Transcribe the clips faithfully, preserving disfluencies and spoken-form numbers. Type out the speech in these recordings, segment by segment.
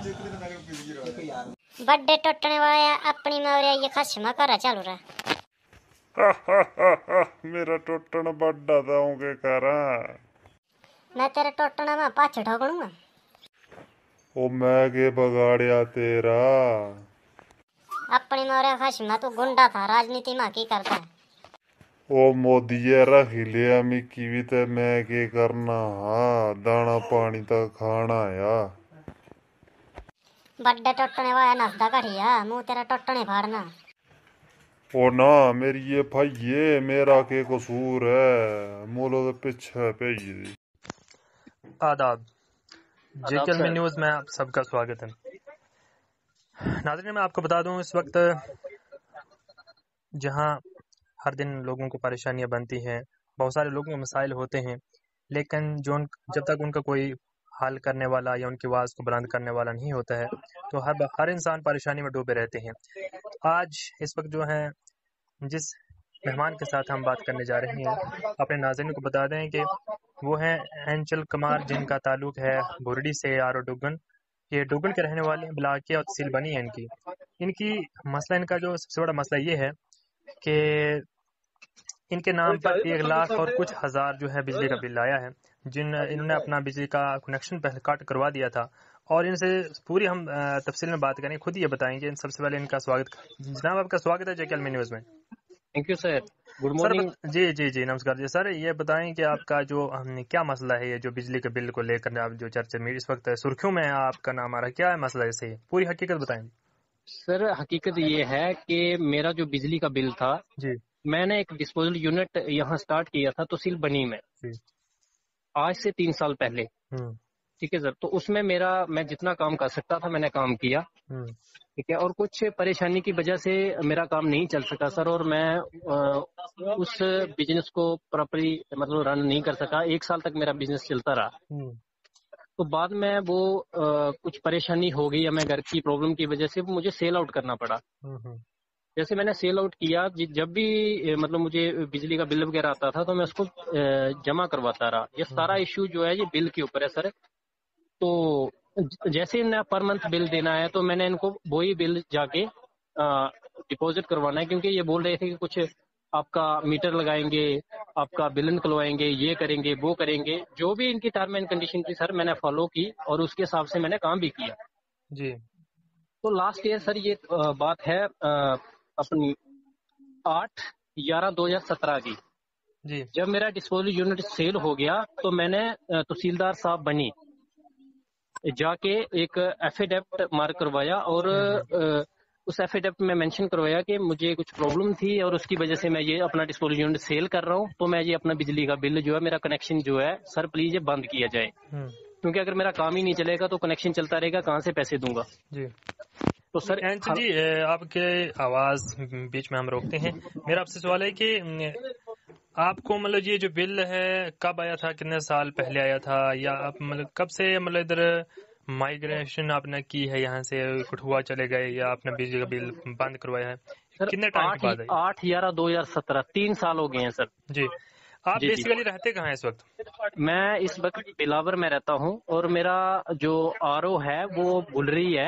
बड़े टुटने वाले अपनी मौरिया ये खसमा करा चालू रहा मेरा टुटन बड़ा दाऊंगे करा मैं तेरे टुटना में पाछ ठोकूंगा। ओ मैं के बगाड़िया तेरा अपनी मौरिया खसमा तू गुंडा था राजनीति में की करता है। ओ मोदी रख लिया मिकी भी ते मैं के करना हाँ दाना पानी तक खाना या बड़े टुटने वाला नसदा कठिया मुंह तेरा टुटने फाड़ना। ओ ना मेरी ये भाइये मेरा के कसूर है मोलो तो पीछे भेज दी। आदाब जेकेएल में न्यूज़ में आप सबका स्वागत है। नाज़रीन मैं आपको बता दूं इस वक्त जहां हर दिन लोगों को परेशानियां बनती हैं, बहुत सारे लोगों को मसाइल होते हैं, लेकिन जो जब तक उनका कोई हल करने वाला या उनकी आवाज़ को बुलंद करने वाला नहीं होता है तो हर हर इंसान परेशानी में डूबे रहते हैं। आज इस वक्त जो है जिस मेहमान के साथ हम बात करने जा रहे हैं अपने नाज़रीन को बता दें कि वो हैं एंचल कमार जिनका ताल्लुक है बुरडी से आरो डुगन। ये डुगन के रहने वाले ब्लाकिया और तहसील बनी है इनकी इनकी मसला इनका जो सबसे बड़ा मसला ये है कि इनके नाम पर एक लाख और कुछ हज़ार जो है बिजली का बिल आया है, जिन इन्होंने अपना बिजली का कनेक्शन पहले काट करवा दिया था और इनसे पूरी हम तफसील में बात करेंगे। खुद ये बताएंगे। इन सबसे पहले इनका स्वागत जनाब, आपका स्वागत है जेकेएल में न्यूज़ में। Thank you sir, good morning. जी जी जी नमस्कार जी सर। ये बताएं कि आपका जो क्या मसला है, ये जो बिजली के बिल को लेकर आप जो चर्चा में इस वक्त सुर्खियों में आपका नाम आ रहा है, क्या है मसला? इसे पूरी हकीकत बताएं। सर हकीकत ये है कि मेरा जो बिजली का बिल था जी मैंने एक डिस्पोजल यूनिट यहाँ स्टार्ट किया था तहसील बनी में आज से तीन साल पहले। ठीक है सर, तो उसमें मेरा मैं जितना काम कर सकता था मैंने काम किया। ठीक है, और कुछ परेशानी की वजह से मेरा काम नहीं चल सका सर, और मैं आ, उस बिजनेस को प्रॉपरली मतलब रन नहीं कर सका। एक साल तक मेरा बिजनेस चलता रहा, तो बाद में वो आ, कुछ परेशानी हो गई, या मैं घर की प्रॉब्लम की वजह से मुझे सेल आउट करना पड़ा। जैसे मैंने सेल आउट किया, जब भी मतलब मुझे बिजली का बिल वगैरह आता था तो मैं उसको जमा करवाता रहा। ये सारा इश्यू जो है ये बिल के ऊपर है सर। तो जैसे इन्हें पर मंथ बिल देना है तो मैंने इनको वही बिल जाके डिपॉजिट करवाना है, क्योंकि ये बोल रहे थे कि कुछ आपका मीटर लगाएंगे, आपका बिल निकलवाएंगे, ये करेंगे वो करेंगे। जो भी इनकी टर्म एंड कंडीशन थी सर मैंने फॉलो की और उसके हिसाब से मैंने काम भी किया जी। तो लास्ट ईयर सर ये बात है अपनी आठ ग्यारह दो हजार सत्रह की जी। जब मेरा डिस्पोजल यूनिट सेल हो गया तो मैंने तहसीलदार साहब बनी जाके एक एफिडेविट मार्क करवाया और उस एफिडेविट में मेंशन करवाया कि मुझे कुछ प्रॉब्लम थी और उसकी वजह से मैं ये अपना डिस्पोजल यूनिट सेल कर रहा हूँ, तो मैं ये अपना बिजली का बिल जो है मेरा कनेक्शन जो है सर प्लीज ये बंद किया जाए, क्योंकि अगर मेरा काम ही नहीं चलेगा तो कनेक्शन चलता रहेगा, कहाँ से पैसे दूंगा जी। तो सर एंचल जी आपके आवाज बीच में हम रोकते हैं। मेरा आपसे सवाल है कि आपको मतलब ये जो बिल है कब आया था, कितने साल पहले आया था, या आप मतलब कब से मतलब इधर माइग्रेशन आपने की है, यहाँ से कठुआ चले गए या आपने बिजली का बिल बंद करवाया है? सर कितने टाइम के बाद? आठ ग्यारह दो हजार सत्रह तीन साल हो गए हैं सर। जी। आप बेसिकली रहते कहाँ हैं इस वक्त? मैं इस वक्त बिलावर में रहता हूँ और मेरा जो आर ओ है वो बुलरी है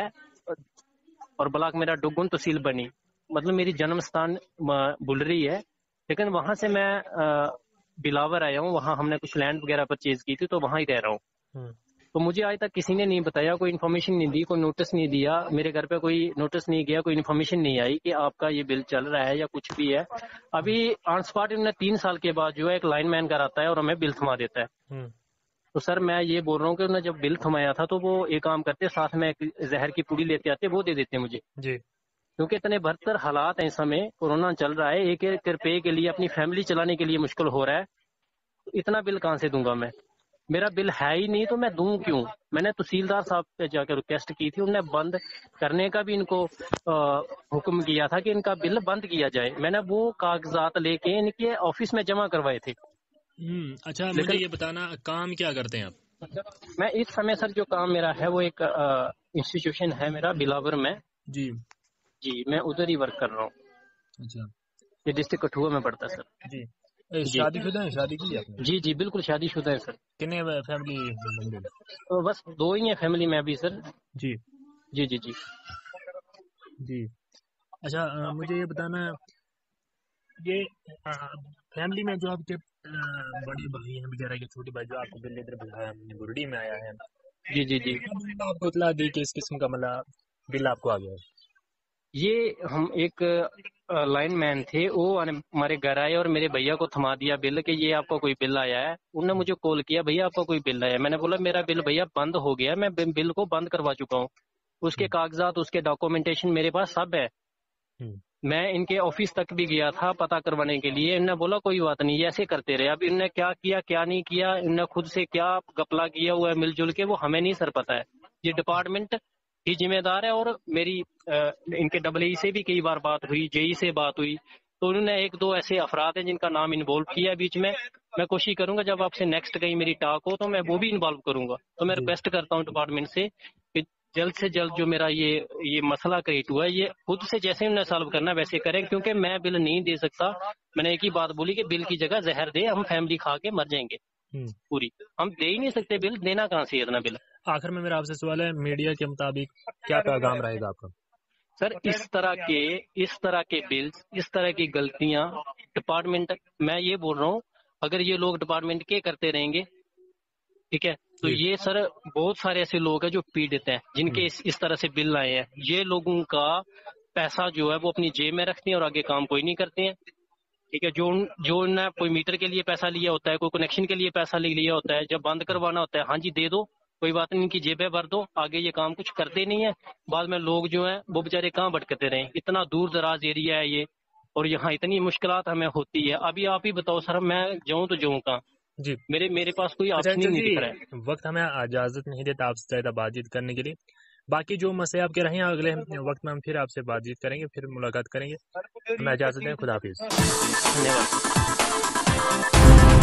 और ब्लॉक मेरा डुगुन तहसील बनी, मतलब मेरी जन्म स्थान बुलरी है, लेकिन वहां से मैं बिलावर आया हूँ। वहां हमने कुछ लैंड वगैरह परचेज की थी तो वहां ही रह रहा हूँ। तो मुझे आज तक किसी ने नहीं बताया, कोई इन्फॉर्मेशन नहीं दी, कोई नोटिस नहीं दिया, मेरे घर पे कोई नोटिस नहीं गया, कोई इन्फॉर्मेशन नहीं आई कि आपका ये बिल चल रहा है या कुछ भी है। अभी ऑन स्पॉट इन्होंने तीन साल के बाद जो है एक लाइन मैन कर आता है और हमें बिल थमा देता है। तो सर मैं ये बोल रहा हूँ कि उन्होंने जब बिल थमाया था तो वो एक काम करते, साथ में एक जहर की पुड़ी लेते आते, वो दे देते मुझे जी। क्योंकि इतने बदतर हालात हैं इस समय, कोरोना चल रहा है, एक एक रुपए के लिए अपनी फैमिली चलाने के लिए मुश्किल हो रहा है। इतना बिल कहाँ से दूंगा मैं? मेरा बिल है ही नहीं तो मैं दूं क्यों? मैंने तहसीलदार साहब पे जाकर रिक्वेस्ट की थी, उन्होंने बंद करने का भी इनको हुक्म किया था कि इनका बिल बंद किया जाए। मैंने वो कागजात लेके इनके ऑफिस में जमा करवाए थे। हम्म अच्छा, मुझे ये बताना काम क्या करते हैं आप? मैं इस समय सर जो काम मेरा है वो एक इंस्टीट्यूशन है मेरा बिलावर में। जी जी, मैं उधर ही वर्क कर रहा हूँ। अच्छा, ये डिस्ट्रिक्ट कठुआ में पड़ता है सर। जी। शादीशुदा है? शादी की आपने? जी जी बिल्कुल शादीशुदा है सर। कितने फैमिली? तो बस दो ही है फैमिली में अभी सर। जी। جی جی جی جی اچھا مجھے یہ بتانا یہ فیملی میں جو آپ کے بڑے بھائی ہیں وغیرہ کے چھوٹے بھائی جو آپ کو بل ادھر بلایا برڈی میں آیا ہے جی جی جی آپ کو اطلاع دی کہ اس قسم کا مطلب بل آپ کو آ گیا ہے؟ یہ ہم ایک لائن مین تھے، وہ ہمارے گھر آئے اور میرے بھیا کو تھما دیا بل کہ یہ آپ کا کوئی بل آیا ہے. انہوں نے مجھے کال کیا بھیا آپ کا کوئی بل آیا ہے. میں نے بولا میرا بل بھیا بند ہو گیا، میں بل کو بند کروا چکا ہوں. اس کے کاغذات اس کے ڈاکومنٹیشن میرے پاس سب ہے. میں ان کے آفس تک بھی گیا تھا پتا کروانے کے لیے. انہوں نے بولا کوئی بات نہیں، ایسے کرتے رہے. اب انہوں نے کیا کیا کیا نہیں کیا، انہوں نے خود سے کیا گپلا کیا ہوا ہے مل جل کے، وہ ہمیں نہیں سر پتا ہے. یہ ڈپارٹمنٹ ہی ذمہ دار ہے. اور میری ان کے ڈبل ای سے بھی کئی بار بات ہوئی، جے ای سے بات ہوئی، تو انہوں نے ایک دو ایسے افراد ہیں جن کا نام انوالو کیا ہے بیچ میں. میں کوشش کروں گا جب آپ سے نیکسٹ کہیں میری ٹاک ہو تو میں وہ بھی انوالو کروں گا. تو میں ریکویسٹ کرتا ہوں ڈپارٹمنٹ سے کہ جلد سے جلد جو میرا یہ یہ مسئلہ کریٹ ہوا ہے یہ خود سے جیسے انہوں نے سالو کرنا ویسے کریں، کیونکہ میں بل نہیں دے سکتا. میں نے ایک ہی بات بولی کہ بل کی جگہ زہر دے، ہم فیملی کھا کے مر جائیں گے پوری. ہم دے ہی نہیں سکتے بل، دینا کہاں سے اتنا بل. آخر میں میرا آپ سے سوال ہے، میڈیا کے مطابق کیا پیغام رہے گا آپ کا؟ سر اس طرح کے اس طرح کے بلز، اس طرح کی غلطیاں ڈپارٹمنٹ، میں یہ بول رہا ہوں اگر یہ لوگ ڈپارٹمنٹ کے کرتے رہیں گے ٹھیک ہے تو یہ سر بہت سارے ایسے لوگ ہیں جو پیڑت ہیں جن کے اس, اس طرح سے بل آئے ہیں. یہ لوگوں کا پیسہ جو ہے وہ اپنی جیب میں رکھتے ہیں اور آگے کام کوئی نہیں کرتے ہیں. ٹھیک ہے، جو جو نے کوئی میٹر کے لیے پیسہ لیا ہوتا ہے، کوئی کنیکشن کے لیے پیسہ لے لیا ہوتا ہے، جب بند کروانا ہوتا ہے ہاں جی دے دو کوئی بات نہیں، ان کی جیبیں بھر دو، آگے یہ کام کچھ کرتے نہیں ہے. بعد میں لوگ جو ہیں وہ بےچارے کہاں بھٹکتے رہے. اتنا دور دراز ایریا ہے یہ اور یہاں اتنی مشکلات ہمیں ہوتی ہے. ابھی آپ ہی بتاؤ سر میں جاؤں تو جاؤں کہاں؟ جی میرے میرے پاس کوئی آپشن ہی نہیں دکھ رہا ہے. وقت ہمیں اجازت نہیں دیتا آپ سے زیادہ بات چیت کرنے کے لیے. باقی جو مسئلے آپ کے رہیں اگلے وقت میں ہم پھر آپ سے بات چیت کریں گے، پھر ملاقات کریں گے. ہمیں اجازت دیں. خدا حافظ. دھنیہ واد.